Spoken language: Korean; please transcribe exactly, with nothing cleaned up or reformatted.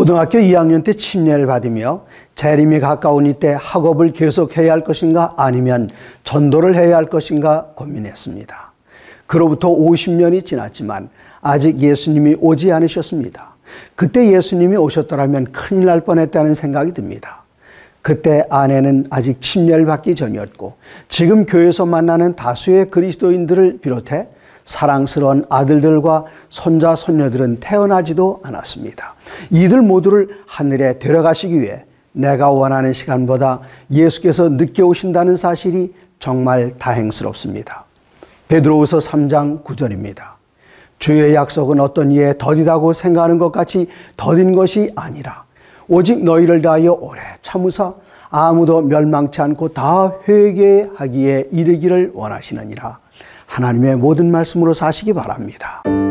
고등학교 이 학년 때 침례를 받으며 재림이 가까운 이때 학업을 계속해야 할 것인가 아니면 전도를 해야 할 것인가 고민했습니다. 그로부터 오십 년이 지났지만 아직 예수님이 오지 않으셨습니다. 그때 예수님이 오셨더라면 큰일 날 뻔했다는 생각이 듭니다. 그때 아내는 아직 침례를 받기 전이었고 지금 교회에서 만나는 다수의 그리스도인들을 비롯해 사랑스러운 아들들과 손자 손녀들은 태어나지도 않았습니다. 이들 모두를 하늘에 데려가시기 위해 내가 원하는 시간보다 예수께서 늦게 오신다는 사실이 정말 다행스럽습니다. 베드로후서 삼 장 구 절입니다. 주의 약속은 어떤 이에 더디다고 생각하는 것 같이 더딘 것이 아니라 오직 너희를 다하여 오래 참으사 아무도 멸망치 않고 다 회개하기에 이르기를 원하시느니라. 하나님의 모든 말씀으로 사시기 바랍니다.